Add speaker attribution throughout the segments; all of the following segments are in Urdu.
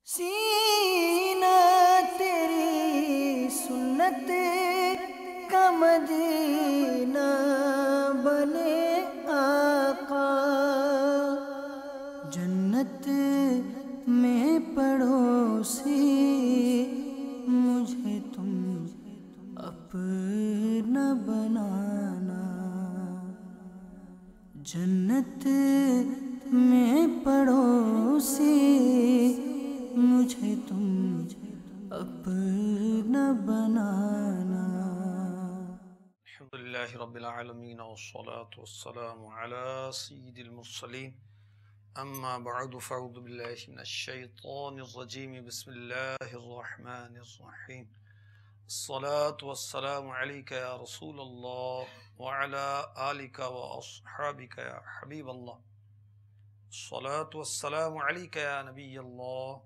Speaker 1: سینہ تیری سنت کا مدینہ بنے آقا، جنت میں پڑوسی مجھے تم اپنا بنانا، جنت میں پڑوسی مجھے تم اپنا بنانا۔
Speaker 2: الحمدللہ رب العالمین والصلاة والسلام علی سید المرسلین، اما بعد فاعوذ باللہ من الشیطان الرجیم، بسم اللہ الرحمن الرحیم۔ الصلاة والسلام علیک یا رسول اللہ وعلی آلک واصحابک یا حبیب اللہ، الصلاة والسلام علیک یا نبی اللہ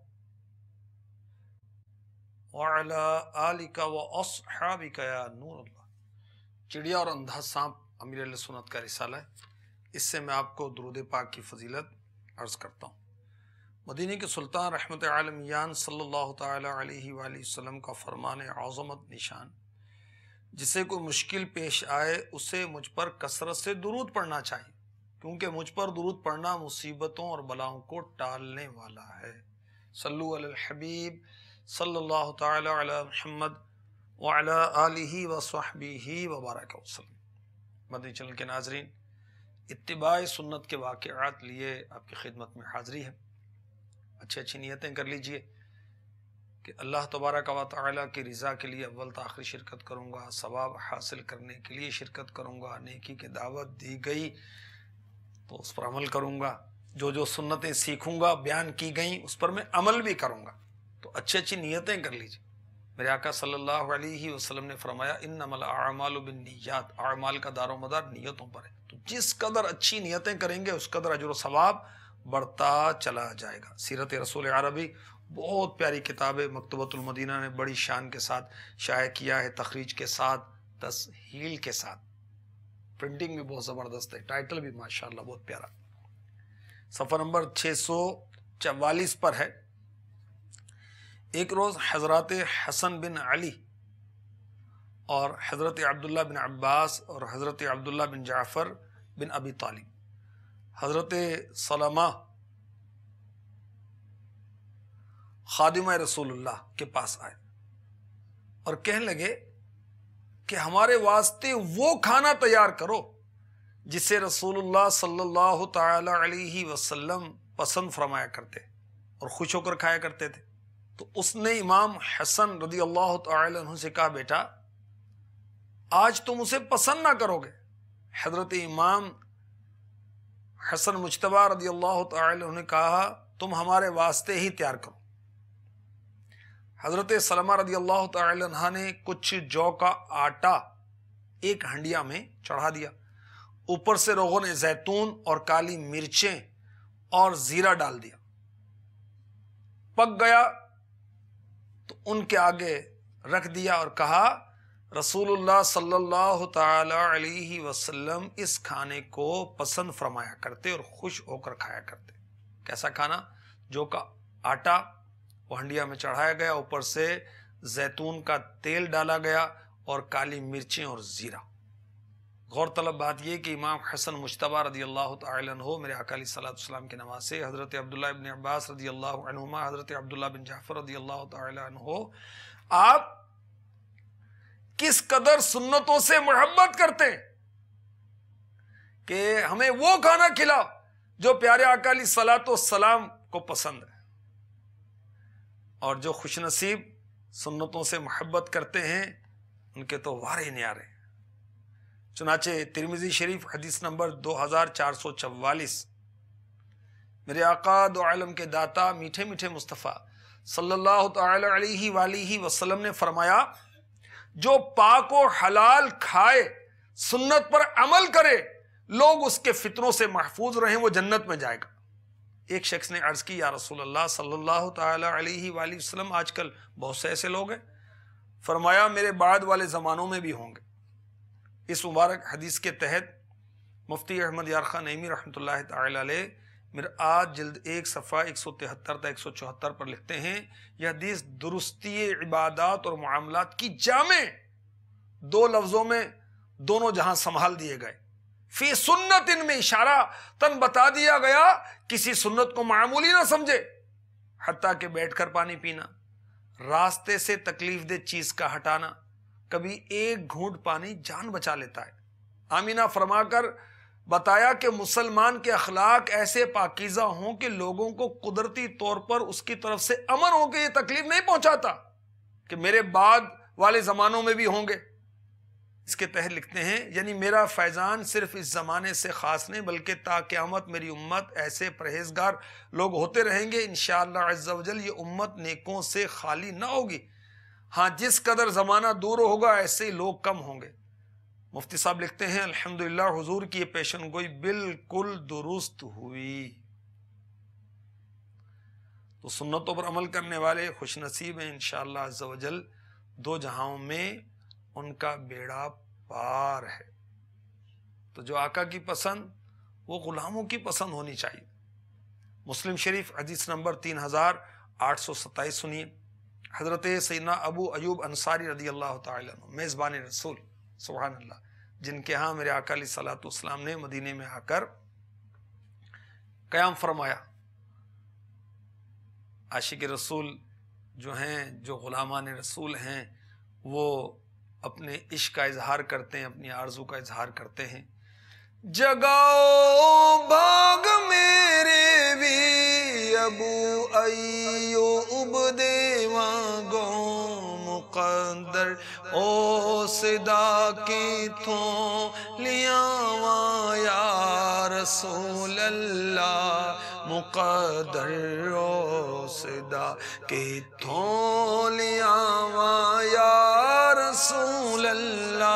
Speaker 2: وعلی آلک واصحابک یا نور اللہ۔ چڑیا اور اندھا سانپ امیر اہل سنت کا رسالہ ہے، اس سے میں آپ کو درود پاک کی فضیلت عرض کرتا ہوں۔ مدینہ کے سلطان رحمت عالمیان صلی اللہ تعالی علیہ وآلہ وسلم کا فرمان عظمت نشان، جسے کوئی مشکل پیش آئے اسے مجھ پر کثرت سے درود پڑھنا چاہیے، کیونکہ مجھ پر درود پڑھنا مصیبتوں اور بلاؤں کو ٹالنے والا ہے۔ صلو علی الحبیب صلی اللہ تعالی علی محمد وعلی آلہ وصحبہ وبارک وسلم۔ مدنی چینل کے ناظرین، اتباع سنت کے واقعات لیے آپ کی خدمت میں حاضری ہے۔ اچھی نیتیں کر لیجئے کہ اللہ تبارک و تعالیٰ کی رضا کے لیے اول تاخیر شرکت کروں گا، ثواب حاصل کرنے کے لیے شرکت کروں گا، نیکی کی دعوت دی گئی تو اس پر عمل کروں گا، جو سنتیں سیکھوں گا بیان کی گئیں اس پر میں عمل بھی کروں گا۔ تو اچھی نیتیں کر لیجئے۔ میرے آقا صلی اللہ علیہ وسلم نے فرمایا انما الاعمال بالنیات، اعمال کا دار و مدار نیتوں پر ہے، تو جس قدر اچھی نیتیں کریں گے اس قدر اجر و ثواب بڑھتا چلا جائے گا۔ سیرت رسول عربی بہت پیاری کتاب ہے، مکتبۃ المدینہ نے بڑی شان کے ساتھ شائع کیا ہے، تخریج کے ساتھ، تسہیل کے ساتھ، پرنٹنگ بھی بہت زبردست ہے، ٹائٹل بھی ماشاءاللہ بہت پیارا۔ صفحہ نمبر 644 پر ہے۔ ایک روز حضرات حسن بن علی اور حضرت عبداللہ بن عباس اور حضرت عبداللہ بن جعفر بن ابی طالب حضرت سلمہ خادمہ رسول اللہ کے پاس آئے اور کہنے لگے کہ ہمارے واسطے وہ کھانا تیار کرو جسے رسول اللہ صلی اللہ تعالی علیہ وسلم پسند فرمایا کرتے اور خوش ہو کر کھایا کرتے تھے۔ تو اس نے امام حسن رضی اللہ تعالی عنہ سے کہا بیٹا آج تم اسے پسند نہ کرو گے۔ حضرت امام حسن مجتبی رضی اللہ تعالی عنہ نے کہا تم ہمارے واسطے ہی تیار کرو۔ حضرت سلمہ رضی اللہ تعالی عنہ نے کچھ جو کا آٹا ایک ہنڈیا میں چڑھا دیا، اوپر سے روغن زیتون اور کالی مرچیں اور زیرہ ڈال دیا، پک گیا تو ان کے آگے رکھ دیا اور کہا رسول اللہ صلی اللہ تعالی علیہ وسلم اس کھانے کو پسند فرمایا کرتے اور خوش ہو کر کھایا کرتے۔ کیسا کھانا؟ جو کا آٹا وہ ہنڈیا میں چڑھایا گیا، اوپر سے زیتون کا تیل ڈالا گیا اور کالی مرچیں اور زیرہ۔ غور طلب بات یہ کہ امام حسن مجتبی رضی اللہ تعالی عنہ میرے آقا علیہ الصلوۃ والسلام کے نواسے، حضرت عبداللہ ابن عباس رضی اللہ عنہما، حضرت عبداللہ بن جعفر رضی اللہ تعالی عنہ، آپ کس قدر سنتوں سے محبت کرتے ہیں کہ ہمیں وہ کھانا کھلاؤ جو پیارے آقا علیہ الصلوۃ والسلام کو پسند ہے۔ اور جو خوش نصیب سنتوں سے محبت کرتے ہیں ان کے تو وارے نیارے۔ چنانچہ ترمذی شریف حدیث نمبر 2444، میرے آقا دو عالم کے داتا میٹھے میٹھے مصطفیٰ صلی اللہ تعالی علیہ وآلہ وسلم نے فرمایا جو پاک و حلال کھائے، سنت پر عمل کرے، لوگ اس کے فتنوں سے محفوظ رہیں، وہ جنت میں جائے گا۔ ایک شخص نے عرض کی یا رسول اللہ صلی اللہ تعالی علیہ وآلہ وسلم آج کل بہت سے ایسے لوگ ہیں۔ فرمایا میرے بعد والے زمانوں میں بھی ہوں گے۔ اس مبارک حدیث کے تحت مفتی احمد یار خان نعیمی رحمۃ اللہ تعالی علیہ مرآت جلد 1 صفحہ 173 تا 174 پر لکھتے ہیں یہ حدیث درستی عبادات اور معاملات کی جامع، 2 لفظوں میں دونوں جہاں سنبھال دیے گئے، فی سنت ان میں اشارہ تن بتا دیا گیا، کسی سنت کو معمولی نہ سمجھے، حتیٰ کہ بیٹھ کر پانی پینا، راستے سے تکلیف دہ چیز کا ہٹانا، کبھی ایک گھونٹ پانی جان بچا لیتا ہے۔ آمینہ فرما کر بتایا کہ مسلمان کے اخلاق ایسے پاکیزہ ہوں کہ لوگوں کو قدرتی طور پر اس کی طرف سے امن ہو کے یہ تکلیف نہیں پہنچاتا کہ میرے بعد والے زمانوں میں بھی ہوں گے۔ اس کے تحت لکھتے ہیں یعنی میرا فیضان صرف اس زمانے سے خاص نہیں بلکہ تا قیامت میری امت ایسے پرہیزگار لوگ ہوتے رہیں گے، انشاءاللہ عز و جل یہ امت نیکوں سے خالی نہ ہوگی۔ ہاں جس قدر زمانہ دور ہوگا ایسے ہی لوگ کم ہوں گے۔ مفتی صاحب لکھتے ہیں الحمدللہ حضور کی یہ پیشن گوئی بالکل درست ہوئی۔ تو سنتوں پر عمل کرنے والے خوش نصیب ہیں انشاءاللہ عز و جل، 2 جہاں میں ان کا بیڑا پار ہے۔ تو جو آقا کی پسند وہ غلاموں کی پسند ہونی چاہیے۔ مسلم شریف حدیث نمبر 3827 سنیے، حضرت سیدنا ابو ایوب انصاری رضی اللہ تعالی عنہ میزبان رسول، سبحان اللہ، جن کے ہاں میرے آقا علیہ الصلوۃ والسلام نے مدینے میں آ کر قیام فرمایا۔ عاشق رسول جو ہیں، جو غلامان رسول ہیں، وہ اپنے عشق کا اظہار کرتے ہیں، اپنی آرزو کا اظہار کرتے ہیں۔ جگاؤ بھاگ میرے بھی ابو ایوب دیواں گو مقدر او صدا کی تھوں لیاواں یا رسول اللہ، مقدر او صدا کی تھوں لیاواں یا رسول اللہ۔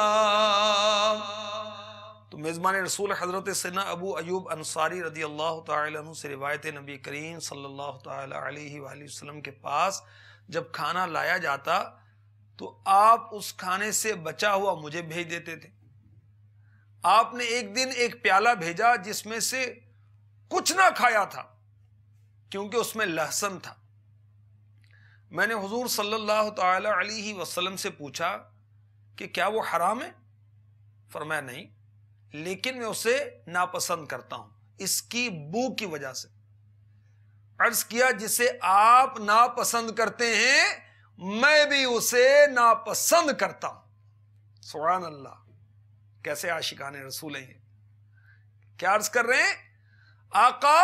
Speaker 2: تو میزبان رسول حضرت سیدنا ابو ایوب انصاری رضی اللہ تعالی عنہ سے روایت نبی کریم صلی اللہ تعالی علیہ وآلہ وسلم کے پاس جب کھانا لایا جاتا تو آپ اس کھانے سے بچا ہوا مجھے بھیج دیتے تھے۔ آپ نے ایک دن ایک پیالہ بھیجا جس میں سے کچھ نہ کھایا تھا کیونکہ اس میں لہسن تھا۔ میں نے حضور صلی اللہ تعالی علیہ وسلم سے پوچھا کہ کیا وہ حرام ہے؟ فرمایا نہیں، لیکن میں اسے ناپسند کرتا ہوں اس کی بو کی وجہ سے۔ عرض کیا جسے آپ ناپسند کرتے ہیں میں بھی اسے ناپسند کرتا ہوں۔ سبحان اللہ، کیسے عاشقان رسول ہیں۔ کیا عرض کر رہے ہیں؟ آقا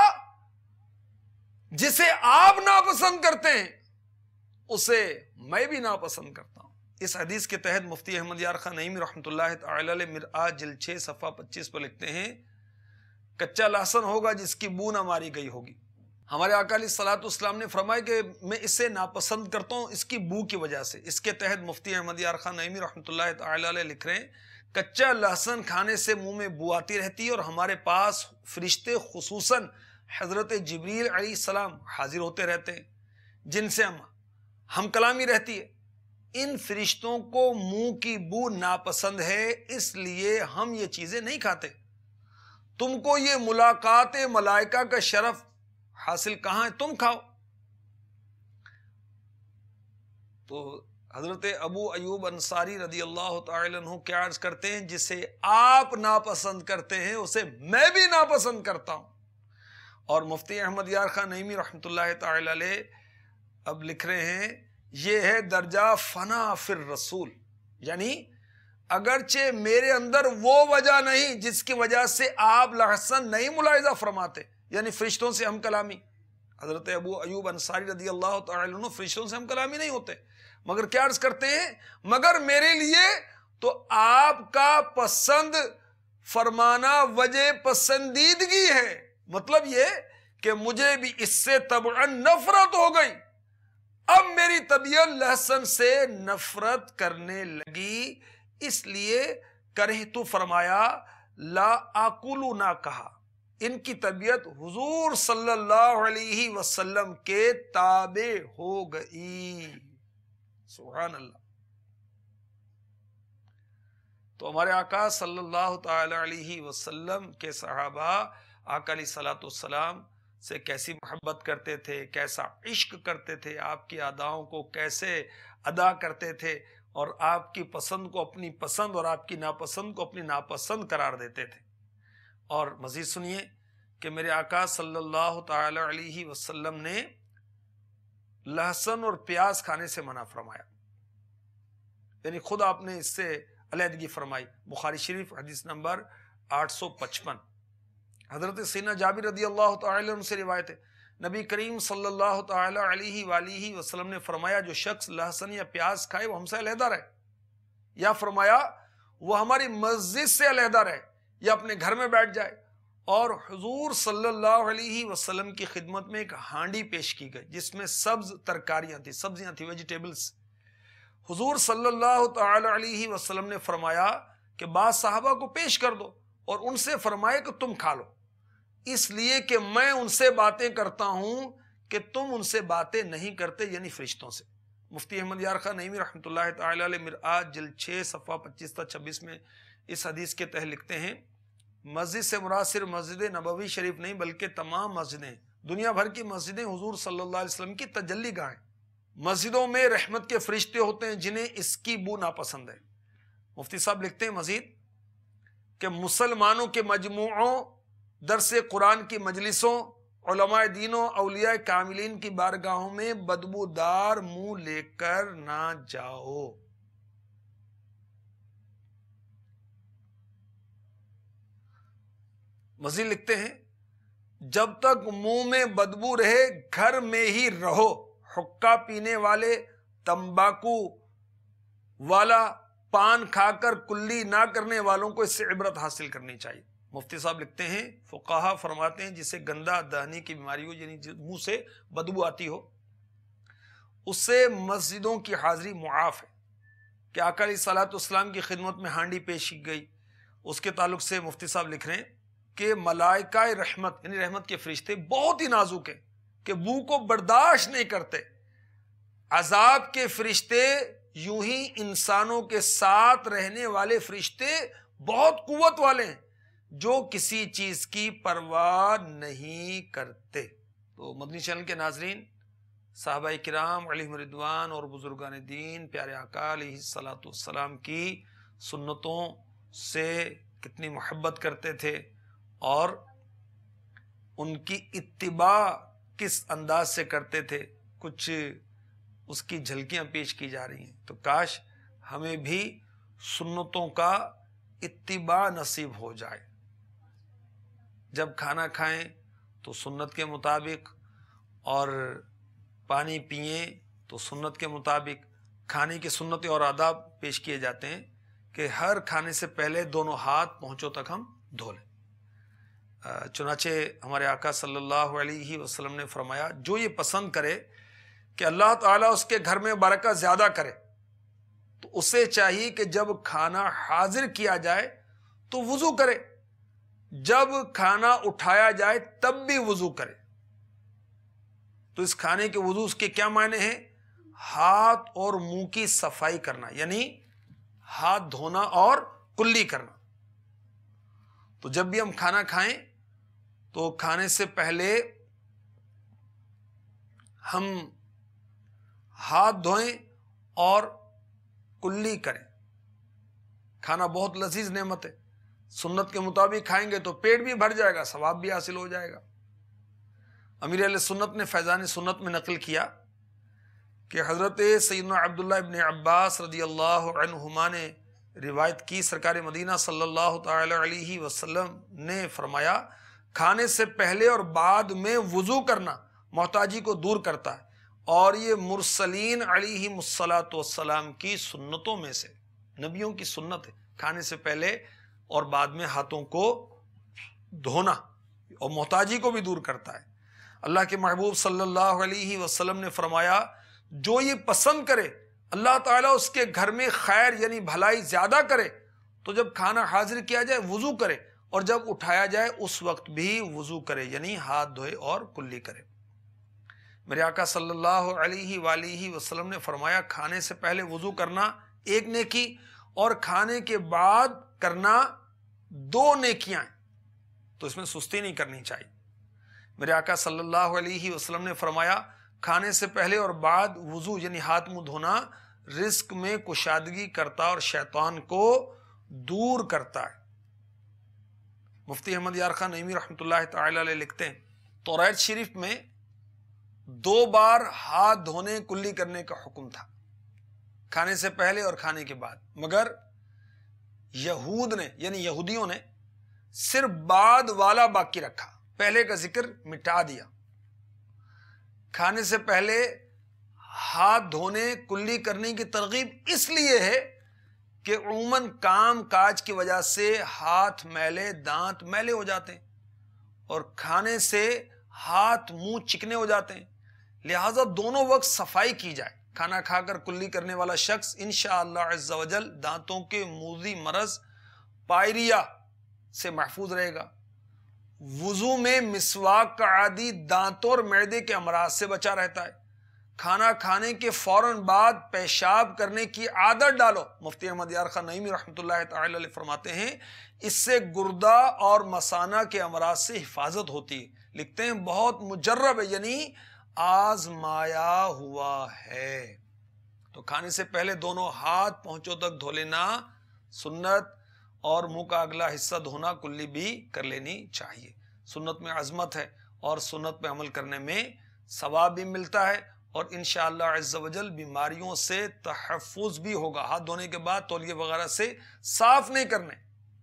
Speaker 2: جسے آپ ناپسند کرتے ہیں اسے میں بھی ناپسند کرتا ہوں۔ اس حدیث کے تحت مفتی احمد یار خان نعیمی رحمۃ اللہ تعالی علیہ مرآت جلد 6 صفحہ 25 پر لکھتے ہیں کچا لہسن ہوگا جس کی بو نہ ماری گئی ہوگی۔ ہمارے آقا علیہ الصلوۃ والسلام نے فرمایا کہ میں اسے ناپسند کرتا ہوں اس کی بو کی وجہ سے۔ اس کے تحت مفتی احمد یار خان نعیمی رحمۃ اللہ تعالی علیہ لکھ رہے ہیں کچا لہسن کھانے سے منہ میں بو آتی رہتی ہے اور ہمارے پاس فرشتے خصوصاً حضرت جبریل علیہ السلام حاضر ہوتے رہتے ہیں جن سے ہم کلامی رہتی ہے۔ ان فرشتوں کو منہ کی بو ناپسند ہے اس لیے ہم یہ چیزیں نہیں کھاتے۔ تم کو یہ ملاقات ملائکہ کا شرف حاصل کہاں ہے؟ تم کھاؤ۔ تو حضرت ابو ایوب انصاری رضی اللہ تعالی عنہ کیا عرض کرتے ہیں جسے آپ ناپسند کرتے ہیں اسے میں بھی ناپسند کرتا ہوں۔ اور مفتی احمد یار خان نعیمی رحمۃ اللہ تعالی علیہ اب لکھ رہے ہیں یہ ہے درجہ فنا فی الرسول، یعنی اگرچہ میرے اندر وہ وجہ نہیں جس کی وجہ سے آپ لہسن نہیں ملاحظہ فرماتے، یعنی فرشتوں سے ہم کلامی۔ حضرت ابو ایوب انصاری رضی اللہ تعالی عنہ فرشتوں سے ہم کلامی نہیں ہوتے، مگر کیا عرض کرتے ہیں مگر میرے لیے تو آپ کا پسند فرمانا وجہ پسندیدگی ہے۔ مطلب یہ کہ مجھے بھی اس سے طبعاً نفرت ہو گئی، اب میری طبیعت لہسن سے نفرت کرنے لگی، اس لیے کرہتو فرمایا لا آکولو نہ کہا۔ ان کی طبیعت حضور صلی اللہ علیہ وسلم کے تابع ہو گئی۔ سبحان اللہ۔ تو ہمارے آقا صلی اللہ تعالی علیہ وسلم کے صحابہ آقا علیہ الصلوۃ والسلام سے کیسی محبت کرتے تھے، کیسا عشق کرتے تھے، آپ کی اداؤں کو کیسے ادا کرتے تھے، اور آپ کی پسند کو اپنی پسند اور آپ کی ناپسند کو اپنی ناپسند قرار دیتے تھے۔ اور مزید سنیے کہ میرے آقا صلی اللہ تعالی علیہ وسلم نے لہسن اور پیاز کھانے سے منع فرمایا، یعنی خود آپ نے اس سے علیحدگی فرمائی۔ بخاری شریف حدیث نمبر 855۔ حضرت سیدنا جابر رضی اللہ تعالی عنہ سے روایت ہے، نبی کریم صلی اللہ تعالی علیہ وآلہ وسلم نے فرمایا جو شخص لہسن یا پیاز کھائے وہ ہم سے علیحدہ رہے، یا فرمایا وہ ہماری مسجد سے علیحدہ رہے یا اپنے گھر میں بیٹھ جائے۔ اور حضور صلی اللہ علیہ وسلم کی خدمت میں ایک ہانڈی پیش کی گئی جس میں سبز ترکاریاں تھیں، سبزیاں تھیں، ویجیٹیبلز۔ حضور صلی اللہ تعالی علیہ وسلم نے فرمایا کہ بعض صحابہ کو پیش کر دو اور ان سے فرمائے کہ تم کھا لو، اس لیے کہ میں ان سے باتیں کرتا ہوں کہ تم ان سے باتیں نہیں کرتے، یعنی فرشتوں سے۔ مفتی احمد یار خان نعیمی رحمۃ اللہ تعالی علیہ مرآت جلد 6 صفحہ 25 تا 26 میں اس حدیث کے تحت لکھتے ہیں، مسجد سے مراد صرف مسجد نبوی شریف نہیں بلکہ تمام مسجدیں، دنیا بھر کی مسجدیں حضور صلی اللہ علیہ وسلم کی تجلی گاہیں۔ مسجدوں میں رحمت کے فرشتے ہوتے ہیں جنہیں اس کی بو ناپسند ہے۔ مفتی صاحب لکھتے ہیں مزید کہ مسلمانوں کے مجموعوں، درس قرآن کی مجلسوں، علماء دینوں، اولیاء کاملین کی بارگاہوں میں بدبودار منہ لے کر نہ جاؤ۔ مزید لکھتے ہیں جب تک منہ میں بدبو رہے گھر میں ہی رہو۔ حقہ پینے والے، تمباکو والا، پان کھا کر کلی نہ کرنے والوں کو اس سے عبرت حاصل کرنی چاہیے۔ مفتی صاحب لکھتے ہیں فقہا فرماتے ہیں جسے گندا دہانی کی بیماری ہو، یعنی منہ سے بدبو آتی ہو، اس سے مسجدوں کی حاضری معاف ہے۔ کہ آقا علیہ الصلوۃ والسلام کی خدمت میں ہانڈی پیش کی گئی، اس کے تعلق سے مفتی صاحب لکھ رہے ہیں کہ ملائکہ رحمت یعنی رحمت کے فرشتے بہت ہی نازک ہیں کہ بو کو برداشت نہیں کرتے۔ عذاب کے فرشتے یوں ہی انسانوں کے ساتھ رہنے والے فرشتے بہت قوت والے ہیں جو کسی چیز کی پرواہ نہیں کرتے۔ تو مدنی چینل کے ناظرین، صحابہ کرام علیہم رضوان اور بزرگان دین پیارے آقا علیہ الصلوۃ والسلام کی سنتوں سے کتنی محبت کرتے تھے اور ان کی اتباع کس انداز سے کرتے تھے، کچھ اس کی جھلکیاں پیش کی جا رہی ہیں۔ تو کاش ہمیں بھی سنتوں کا اتباع نصیب ہو جائے۔ جب کھانا کھائیں تو سنت کے مطابق، اور پانی پئیں تو سنت کے مطابق۔ کھانے کی سنت اور آداب پیش کیے جاتے ہیں کہ ہر کھانے سے پہلے دونوں ہاتھ پہنچوں تک ہم دھو لیں۔ چنانچہ ہمارے آقا صلی اللہ علیہ وسلم نے فرمایا جو یہ پسند کرے کہ اللہ تعالیٰ اس کے گھر میں برکت زیادہ کرے تو اسے چاہیے کہ جب کھانا حاضر کیا جائے تو وضو کرے، جب کھانا اٹھایا جائے تب بھی وضو کرے۔ تو اس کھانے کے وضو کے کیا معنی ہیں؟ ہاتھ اور منہ کی صفائی کرنا، یعنی ہاتھ دھونا اور کلی کرنا۔ تو جب بھی ہم کھانا کھائیں تو کھانے سے پہلے ہم ہاتھ دھوئیں اور کلی کریں۔ کھانا بہت لذیذ نعمت ہے، سنت کے مطابق کھائیں گے تو پیٹ بھی بھر جائے گا، ثواب بھی حاصل ہو جائے گا۔ امیر اہل سنت نے فیضان سنت میں نقل کیا کہ حضرت سیدنا عبداللہ ابن عباس رضی اللہ عنہما نے روایت کی، سرکار مدینہ صلی اللہ تعالی علیہ وسلم نے فرمایا کھانے سے پہلے اور بعد میں وضو کرنا محتاجی کو دور کرتا ہے، اور یہ مرسلین علیہم الصلاۃ والسلام کی سنتوں میں سے، نبیوں کی سنت ہے کھانے سے پہلے اور بعد میں ہاتھوں کو دھونا، اور محتاجی کو بھی دور کرتا ہے۔ اللہ کے محبوب صلی اللہ علیہ وسلم نے فرمایا جو یہ پسند کرے اللہ تعالیٰ اس کے گھر میں خیر یعنی بھلائی زیادہ کرے تو جب کھانا حاضر کیا جائے وضو کرے، اور جب اٹھایا جائے اس وقت بھی وضو کرے، یعنی ہاتھ دھوئے اور کلی کرے۔ میرے آقا صلی اللہ علیہ وآلہ وسلم نے فرمایا کھانے سے پہلے وضو کرنا ایک نیکی اور کھانے کے بعد کرنا 2 نیکیاں ہیں، تو اس میں سستی نہیں کرنی چاہیے۔ میرے آقا صلی اللہ علیہ وسلم نے فرمایا کھانے سے پہلے اور بعد وضو یعنی ہاتھ منہ دھونا رزق میں کشادگی کرتا اور شیطان کو دور کرتا ہے۔ مفتی احمد یار خان نعیمی رحمۃ اللہ تعالی علیہ لکھتے ہیں توریت شریف میں 2 بار ہاتھ دھونے کلی کرنے کا حکم تھا، کھانے سے پہلے اور کھانے کے بعد، مگر یہود نے یعنی یہودیوں نے صرف بعد والا باقی رکھا، پہلے کا ذکر مٹا دیا۔ کھانے سے پہلے ہاتھ دھونے کلی کرنے کی ترغیب اس لیے ہے کہ عموماً کام کاج کی وجہ سے ہاتھ میلے دانت میلے ہو جاتے ہیں اور کھانے سے ہاتھ منہ چکنے ہو جاتے ہیں، لہذا دونوں وقت صفائی کی جائے۔ کھانا کھا کر کلی کرنے والا شخص انشاءاللہ عز و جل دانتوں کے موذی مرض پائریا سے محفوظ رہے گا۔ وضو میں مسواک کا عادی دانتوں اور معدے کے امراض سے بچا رہتا ہے۔ کھانا کھانے کے فوراً بعد پیشاب کرنے کی عادت ڈالو، مفتی احمد یار خان نعیمی رحمۃ اللہ تعالی علیہ فرماتے ہیں اس سے گردہ اور مثانہ کے امراض سے حفاظت ہوتی ہے۔ لکھتے ہیں بہت مجرب ہے یعنی آزمایا ہوا ہے۔ تو کھانے سے پہلے دونوں ہاتھ پہنچوں تک دھو لینا سنت، اور منہ کا اگلا حصہ دھونا کلی بھی کر لینی چاہیے۔ سنت میں عظمت ہے اور سنت پہ عمل کرنے میں ثواب بھی ملتا ہے اور انشاءاللہ عز و جل بیماریوں سے تحفظ بھی ہوگا۔ ہاتھ دھونے کے بعد تولیے وغیرہ سے صاف نہیں کرنے۔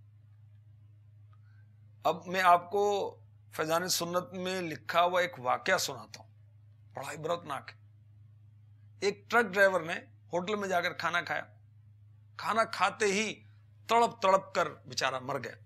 Speaker 2: اب میں آپ کو فیضان سنت میں لکھا ہوا ایک واقعہ سناتا ہوں، بڑا عبرتناک ہے۔ ایک ٹرک ڈرائیور نے ہوٹل میں جا کر کھانا کھایا، کھانا کھاتے ہی تڑپ تڑپ کر بیچارہ مر گیا۔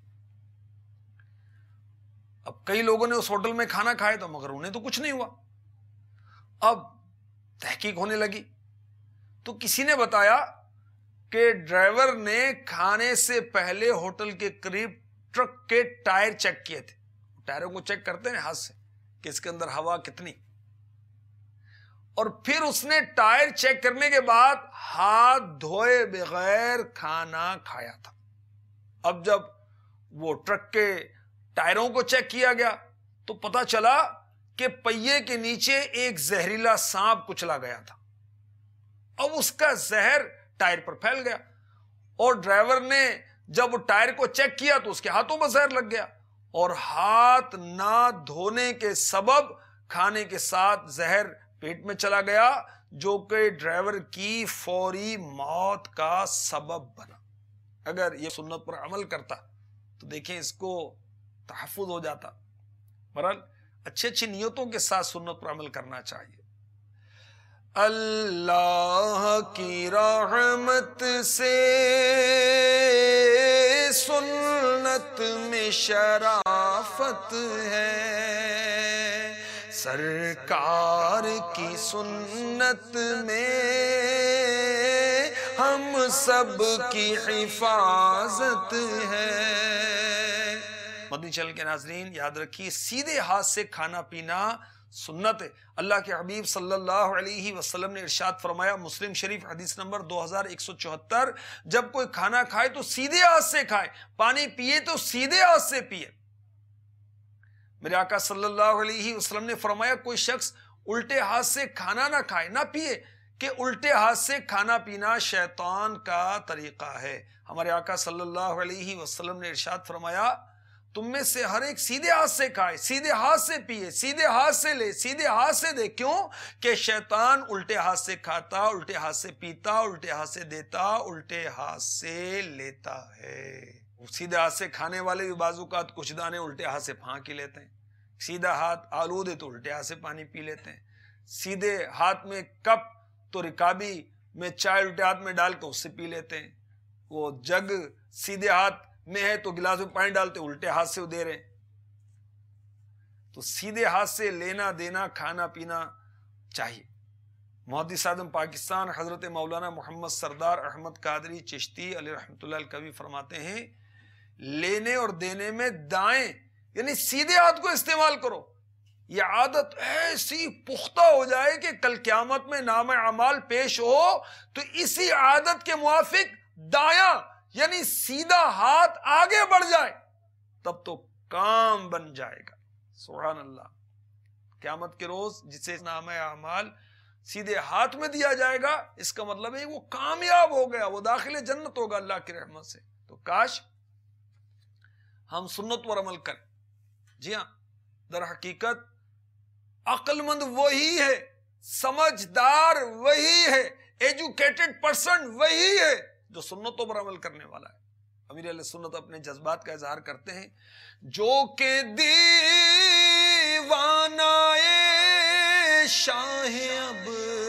Speaker 2: اب کئی لوگوں نے اس ہوٹل میں کھانا کھایا تو مگر انہیں تو کچھ نہیں ہوا۔ اب تحقیق ہونے لگی تو کسی نے بتایا کہ ڈرائیور نے کھانے سے پہلے ہوٹل کے قریب ٹرک کے ٹائر چیک کیے تھے۔ ٹائروں کو چیک کرتے ہیں ہاتھ سے کہ اس کے اندر ہوا کتنی، اور پھر اس نے ٹائر چیک کرنے کے بعد ہاتھ دھوئے بغیر کھانا کھایا تھا۔ اب جب وہ ٹرک کے ٹائروں کو چیک کیا گیا تو پتا چلا کہ پہیے کے نیچے ایک زہریلا سانپ کچلا گیا تھا۔ اب اس کا زہر ٹائر پر پھیل گیا اور ڈرائیور نے جب وہ ٹائر کو چیک کیا تو اس کے ہاتھوں پر زہر لگ گیا اور ہاتھ نہ دھونے کے سبب کھانے کے ساتھ زہر پیٹ میں چلا گیا، جو کہ ڈرائیور کی فوری موت کا سبب بنا۔ اگر یہ سنت پر عمل کرتا تو دیکھیں اس کو تحفظ ہو جاتا۔ بہرحال اچھی اچھی نیتوں کے ساتھ سنت پر عمل کرنا چاہیے۔ اللہ کی رحمت سے سنت میں شرافت ہے، سرکار کی سنت میں ہم سب کی حفاظت ہے۔ مدنی چینل کے ناظرین یاد رکھیے سیدھے ہاتھ سے کھانا پینا سنت ہے۔ اللہ کے حبیب صلی اللہ علیہ وسلم نے ارشاد فرمایا، مسلم شریف حدیث نمبر 2174، جب کوئی کھانا کھائے تو سیدھے ہاتھ سے کھائے، پانی پیے تو سیدھے ہاتھ سے پیے۔ میرے آقا صلی اللہ علیہ وسلم نے فرمایا کوئی شخص الٹے ہاتھ سے کھانا نہ کھائے نہ پیے، کہ الٹے ہاتھ سے کھانا پینا شیطان کا طریقہ ہے۔ ہمارے آقا صلی اللہ علیہ وسلم نے ارشاد فرمایا تم میں سے ہر ایک سیدھے ہاتھ سے کھائے، سیدھے ہاتھ سے پیے، سیدھے ہاتھ سے لے، سیدھے ہاتھ سے دے۔ کیوں؟ کہ شیطان الٹے ہاتھ سے کھاتا، الٹے ہاتھ سے پیتا، الٹے ہاتھ سے دیتا، الٹے ہاتھ سے لیتا ہے۔ سیدھے ہاتھ سے کھانے والے بھی بعض اوقات کچھ دانے الٹے ہاتھ سے پھانک ہی لیتے ہیں۔ سیدھا ہاتھ آلود ہے تو الٹے ہاتھ سے پانی پی لیتے ہیں۔ سیدھے ہاتھ میں کپ تو رکابی میں چائے الٹے ہاتھ میں ڈال کے اس سے پی لیتے ہیں۔ وہ جگ سیدھے ہاتھ میں ہے تو گلاس میں پانی ڈالتے الٹے ہاتھ سے دے رہے۔ تو سیدھے ہاتھ سے لینا دینا کھانا پینا چاہیے۔ محدث اعظم پاکستان حضرت مولانا محمد سردار احمد قادری چشتی علیہ رحمۃ اللہ الکوی فرماتے ہیں لینے اور دینے میں دائیں یعنی سیدھے ہاتھ کو استعمال کرو۔ یہ عادت ایسی پختہ ہو جائے کہ کل قیامت میں نام اعمال پیش ہو تو اسی عادت کے موافق دایاں یعنی سیدھا ہاتھ آگے بڑھ جائے، تب تو کام بن جائے گا۔ سبحان اللہ۔ قیامت کے روز جسے نامہ اعمال سیدھے ہاتھ میں دیا جائے گا، اس کا مطلب ہے وہ کامیاب ہو گیا، وہ داخل جنت ہوگا اللہ کی رحمت سے۔ تو کاش ہم سنت پر عمل کریں۔ جی ہاں، در حقیقت عقل مند وہی ہے، سمجھدار وہی ہے، ایجوکیٹڈ پرسن وہی ہے جو سنتوں پر عمل کرنے والا ہے۔ امیر اہل سنت اپنے جذبات کا اظہار کرتے ہیں، جو کہ دیوانہ شاہ اب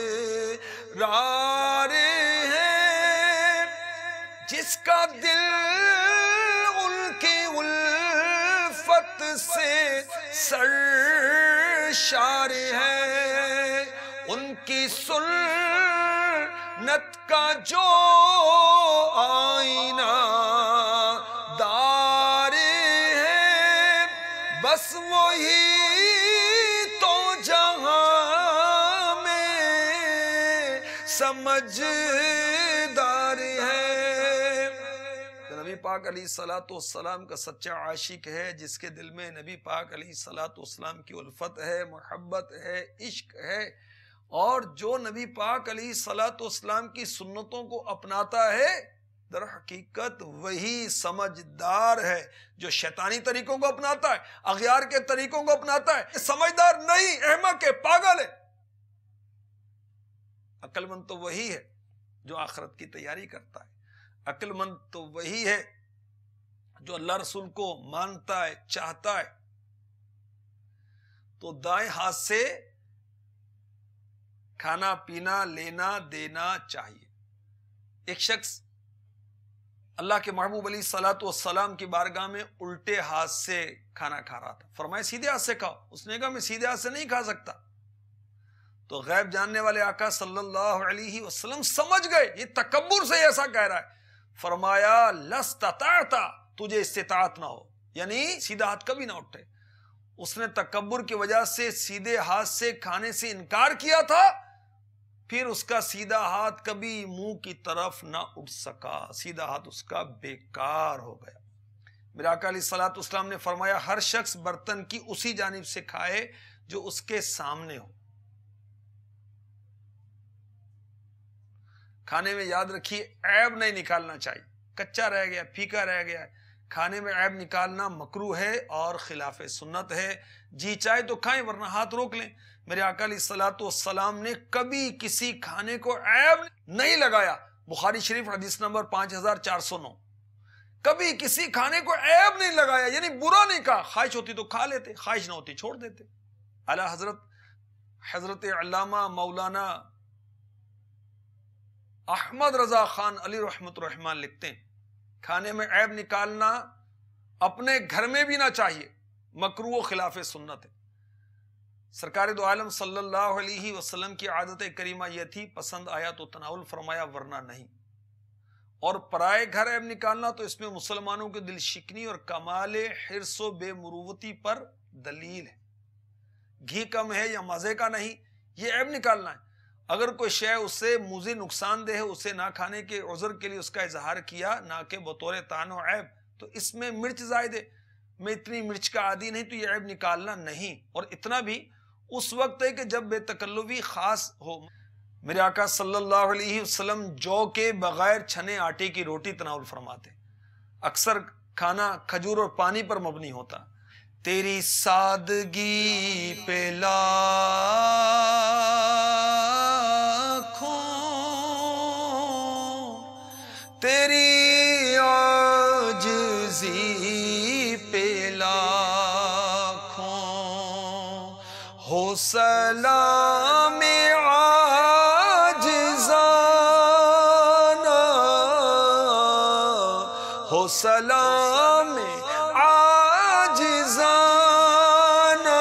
Speaker 2: رار ہے، جس کا دل ان کی الفت سے سرشار ہے، ان کی سنت کا جو آئینہ دار ہے، بس وہی تو جہاں میں سمجھدار ہے۔ نبی پاک علیہ الصلوۃ والسلام کا سچا عاشق ہے، جس کے دل میں نبی پاک علیہ الصلوۃ والسلام کی الفت ہے، محبت ہے، عشق ہے، اور جو نبی پاک علیہ الصلوۃ والسلام کی سنتوں کو اپناتا ہے، در حقیقت وہی سمجھدار ہے۔ جو شیطانی طریقوں کو اپناتا ہے، اغیار کے طریقوں کو اپناتا ہے، سمجھدار نہیں، احمق ہے، پاگل ہے۔ عقل مند تو وہی ہے جو آخرت کی تیاری کرتا ہے، عقل مند تو وہی ہے جو اللہ رسول کو مانتا ہے، چاہتا ہے، تو دائیں ہاتھ سے کھانا پینا لینا دینا چاہیے۔ ایک شخص اللہ کے محبوب علیہ الصلوۃ والسلام کی بارگاہ میں الٹے ہاتھ سے کھانا کھا رہا تھا، فرمایا سیدھے ہاتھ سے کھاؤ۔ اس نے کہا میں سیدھے ہاتھ سے نہیں کھا سکتا۔ تو غیب جاننے والے آقا صلی اللہ علیہ وسلم سمجھ گئے یہ تکبر سے ایسا کہہ رہا ہے، فرمایا لستطعت، تجھے استطاعت نہ ہو، یعنی سیدھا ہاتھ کبھی نہ اٹھے۔ اس نے تکبر کی وجہ سے سیدھے ہاتھ سے کھانے سے انکار کیا تھا، پھر اس کا سیدھا ہاتھ کبھی منہ کی طرف نہ اٹھ سکا، سیدھا ہاتھ اس کا بیکار ہو گیا۔ میرے آقا علیہ الصلوۃ والسلام نے فرمایا ہر شخص برتن کی اسی جانب سے کھائے جو اس کے سامنے ہو۔ کھانے میں یاد رکھیے عیب نہیں نکالنا چاہیے، کچا رہ گیا، پھیکا رہ گیا، کھانے میں عیب نکالنا مکروہ ہے اور خلاف سنت ہے۔ جی چاہے تو کھائیں ورنہ ہاتھ روک لیں۔ میرے آقا علیہ الصلوۃ والسلام نے کبھی کسی کھانے کو عیب نہیں لگایا۔ بخاری شریف حدیث نمبر 5409، کبھی کسی کھانے کو عیب نہیں لگایا، یعنی برا نہیں کہا، خواہش ہوتی تو کھا لیتے، خواہش نہ ہوتی چھوڑ دیتے۔ اعلیٰ حضرت علامہ مولانا احمد رضا خان علی رحمت الرحمن لکھتے ہیں کھانے میں عیب نکالنا اپنے گھر میں بھی نہ چاہیے، مکروہ و خلاف سنت ہے۔ سرکار دو عالم صلی اللہ علیہ وسلم کی عادت کریمہ یہ تھی، پسند آیا تو تناول فرمایا ورنہ نہیں۔ اور پرائے گھر عیب نکالنا تو اس میں مسلمانوں کے دل شکنی اور کمال حرص و بے مروتی پر دلیل ہے۔ گھی کم ہے یا مزے کا نہیں، یہ عیب نکالنا ہے۔ اگر کوئی شے اسے مضر نقصان دہ ہے، اسے نہ کھانے کے عذر کے لیے اس کا اظہار کیا، نہ کہ بطور طعن و عیب، تو اس میں مرچ زائد ہے، میں اتنی مرچ کا عادی نہیں، تو یہ عیب نکالنا نہیں۔ اور اتنا بھی اس وقت ہے کہ جب بے تکلفی خاص ہو۔ میرے آقا صلی اللہ علیہ وسلم جو کے بغیر چھنے آٹے کی روٹی تناول فرماتے، اکثر کھانا کھجور اور پانی پر مبنی ہوتا۔ تیری سادگی پہ تیری عاجزی پہ لاکھوں ہو سلام عاجزانہ، ہو سلام عاجزانہ،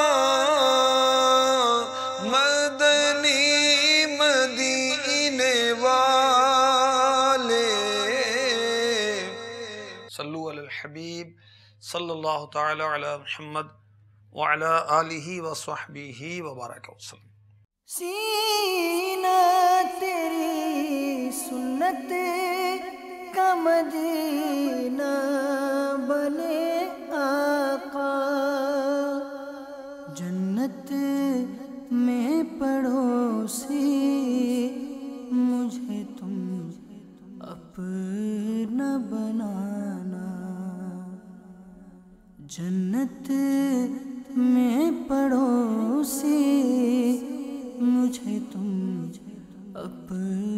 Speaker 2: مدنی مدینے والے۔ صلو علی الحبیب صلی اللہ تعالی علی محمد وعلی آلہ وصحبہ وبارک وسلم۔
Speaker 1: سینہ تیری سنت کا مدینہ بنے آقا، جنت جنت میں پڑوسی مجھے تم اپنے